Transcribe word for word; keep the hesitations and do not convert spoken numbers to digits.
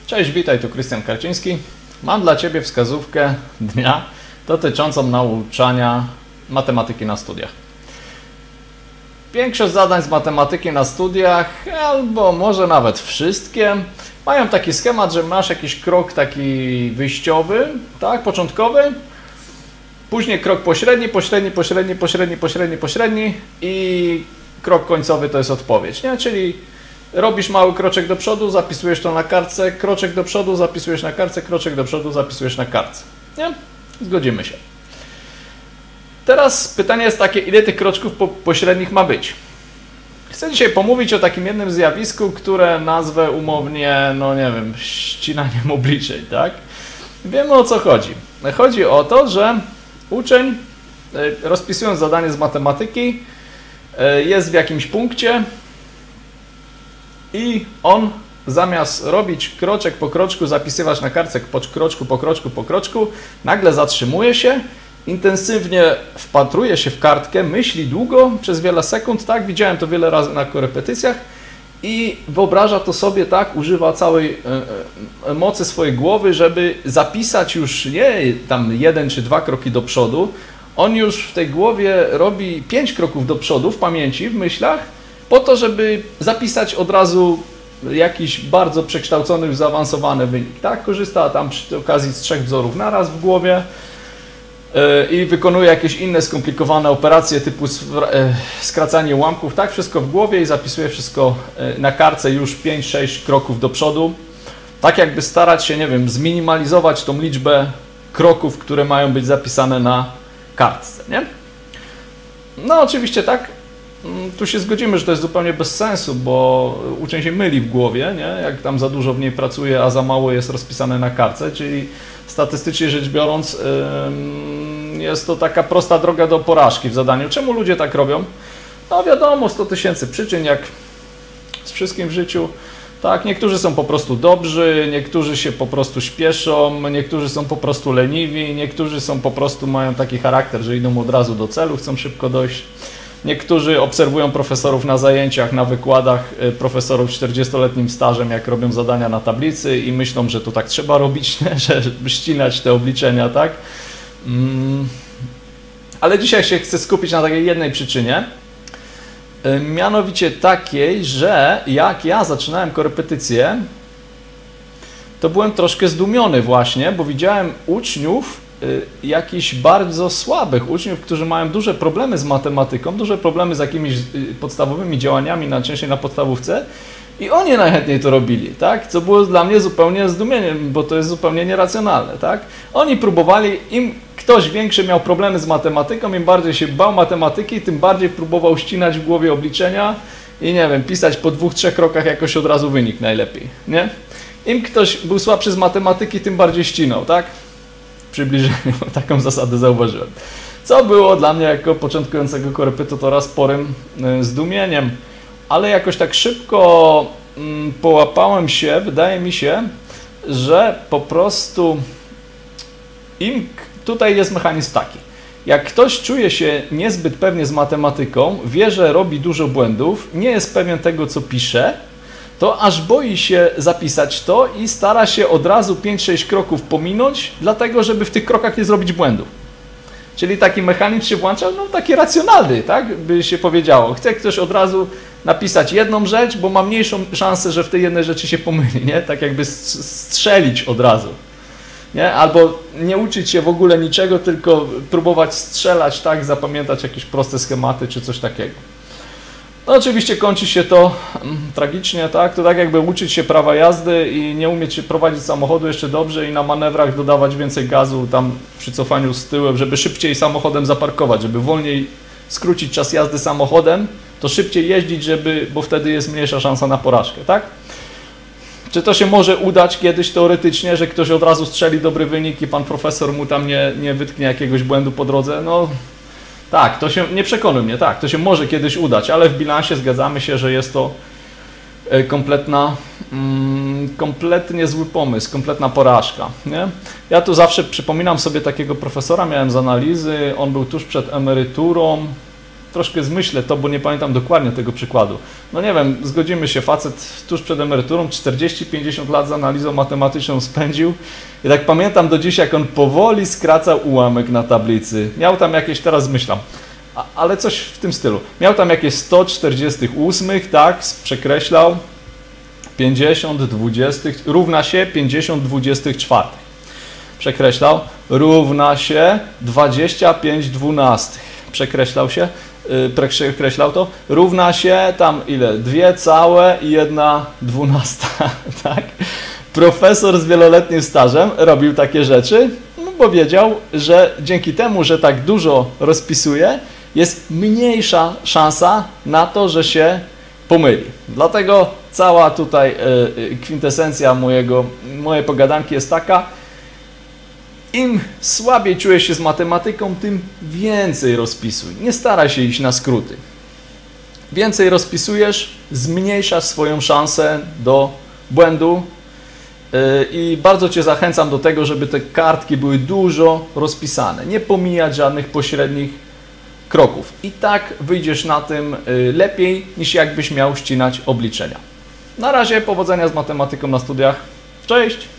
Cześć, witaj, tu Krystian Karciński. Mam dla Ciebie wskazówkę dnia dotyczącą nauczania matematyki na studiach. Większość zadań z matematyki na studiach, albo może nawet wszystkie, mają taki schemat, że masz jakiś krok taki wyjściowy, tak, początkowy, później krok pośredni, pośredni, pośredni, pośredni, pośredni, pośredni i krok końcowy to jest odpowiedź, nie? Czyli robisz mały kroczek do przodu, zapisujesz to na kartce, kroczek do przodu, zapisujesz na kartce, kroczek do przodu, zapisujesz na kartce. Nie? Zgodzimy się. Teraz pytanie jest takie, ile tych kroczków po pośrednich ma być? Chcę dzisiaj pomówić o takim jednym zjawisku, które nazwę umownie, no nie wiem, ścinaniem obliczeń, tak? Wiemy, o co chodzi. Chodzi o to, że uczeń, rozpisując zadanie z matematyki, jest w jakimś punkcie i on zamiast robić kroczek po kroczku, zapisywać na kartce po kroczku, po kroczku, po kroczku, nagle zatrzymuje się, intensywnie wpatruje się w kartkę, myśli długo, przez wiele sekund, tak, widziałem to wiele razy na korepetycjach i wyobraża to sobie, tak, używa całej e, e, mocy swojej głowy, żeby zapisać już nie tam jeden czy dwa kroki do przodu, on już w tej głowie robi pięć kroków do przodu w pamięci, w myślach, po to, żeby zapisać od razu jakiś bardzo przekształcony, zaawansowany wynik. Tak? Korzysta tam przy okazji z trzech wzorów naraz w głowie yy, i wykonuje jakieś inne skomplikowane operacje typu yy, skracanie ułamków. Tak, wszystko w głowie i zapisuje wszystko yy, na kartce już pięć sześć kroków do przodu. Tak jakby starać się, nie wiem, zminimalizować tą liczbę kroków, które mają być zapisane na kartce. Nie? No oczywiście tak. Tu się zgodzimy, że to jest zupełnie bez sensu, bo uczeń się myli w głowie, nie? Jak tam za dużo w niej pracuje, a za mało jest rozpisane na kartce, czyli statystycznie rzecz biorąc jest to taka prosta droga do porażki w zadaniu. Czemu ludzie tak robią? No wiadomo, sto tysięcy przyczyn, jak z wszystkim w życiu. Tak, niektórzy są po prostu dobrzy, niektórzy się po prostu śpieszą, niektórzy są po prostu leniwi, niektórzy są po prostu mają taki charakter, że idą od razu do celu, chcą szybko dojść. Niektórzy obserwują profesorów na zajęciach, na wykładach, profesorów z czterdziestoletnim stażem, jak robią zadania na tablicy i myślą, że to tak trzeba robić, nie? Żeby ścinać te obliczenia, tak? Mm. Ale dzisiaj się chcę skupić na takiej jednej przyczynie, mianowicie takiej, że jak ja zaczynałem korepetycję, to byłem troszkę zdumiony właśnie, bo widziałem uczniów, jakichś bardzo słabych uczniów, którzy mają duże problemy z matematyką, duże problemy z jakimiś podstawowymi działaniami, najczęściej na podstawówce i oni najchętniej to robili, tak? Co było dla mnie zupełnie zdumieniem, bo to jest zupełnie nieracjonalne, tak? Oni próbowali, im ktoś większy miał problemy z matematyką, im bardziej się bał matematyki, tym bardziej próbował ścinać w głowie obliczenia i nie wiem, pisać po dwóch, trzech krokach jakoś od razu wynik najlepiej, nie? Im ktoś był słabszy z matematyki, tym bardziej ścinał, tak? Przybliżeniu, taką zasadę zauważyłem. Co było dla mnie jako początkującego korepetytora sporym zdumieniem, ale jakoś tak szybko mm, połapałem się, wydaje mi się, że po prostu im tutaj jest mechanizm taki. Jak ktoś czuje się niezbyt pewnie z matematyką, wie, że robi dużo błędów, nie jest pewien tego, co pisze, to aż boi się zapisać to i stara się od razu pięć sześć kroków pominąć, dlatego żeby w tych krokach nie zrobić błędu. Czyli taki mechanizm się włącza, no taki racjonalny, tak by się powiedziało. Chce ktoś od razu napisać jedną rzecz, bo ma mniejszą szansę, że w tej jednej rzeczy się pomyli, nie? Tak jakby strzelić od razu. Nie? Albo nie uczyć się w ogóle niczego, tylko próbować strzelać, tak, zapamiętać jakieś proste schematy czy coś takiego. No oczywiście kończy się to mm, tragicznie, tak? To tak jakby uczyć się prawa jazdy i nie umieć się prowadzić samochodu jeszcze dobrze i na manewrach dodawać więcej gazu tam przy cofaniu z tyłem, żeby szybciej samochodem zaparkować, żeby wolniej skrócić czas jazdy samochodem, to szybciej jeździć, żeby, bo wtedy jest mniejsza szansa na porażkę, tak? Czy to się może udać kiedyś teoretycznie, że ktoś od razu strzeli dobry wynik i pan profesor mu tam nie, nie wytknie jakiegoś błędu po drodze? No tak, to się, nie przekonuj mnie, tak, to się może kiedyś udać, ale w bilansie zgadzamy się, że jest to kompletna, mm, kompletnie zły pomysł, kompletna porażka, nie? Ja tu zawsze przypominam sobie takiego profesora, miałem z analizy, on był tuż przed emeryturą, troszkę zmyślę to, bo nie pamiętam dokładnie tego przykładu. No nie wiem, zgodzimy się, facet tuż przed emeryturą czterdzieści pięćdziesiąt lat z analizą matematyczną spędził i tak pamiętam do dziś, jak on powoli skracał ułamek na tablicy. Miał tam jakieś, teraz zmyślam, a, ale coś w tym stylu. Miał tam jakieś sto czterdzieści osiem, tak, przekreślał, pięćdziesiąt dwudziestych równa się pięćdziesiąt dwudziestych czwartych. Przekreślał, równa się dwadzieścia pięć dwunastych. Przekreślał się, yy, przekreślał to, równa się tam ile? Dwie całe i jedna dwunasta, tak? Profesor z wieloletnim stażem robił takie rzeczy, no bo wiedział, że dzięki temu, że tak dużo rozpisuje, jest mniejsza szansa na to, że się pomyli. Dlatego cała tutaj yy, kwintesencja mojego, mojej pogadanki jest taka: im słabiej czujesz się z matematyką, tym więcej rozpisuj. Nie staraj się iść na skróty. Więcej rozpisujesz, zmniejszasz swoją szansę do błędu i bardzo Cię zachęcam do tego, żeby te kartki były dużo rozpisane. Nie pomijać żadnych pośrednich kroków. I tak wyjdziesz na tym lepiej, niż jakbyś miał ścinać obliczenia. Na razie powodzenia z matematyką na studiach. Cześć!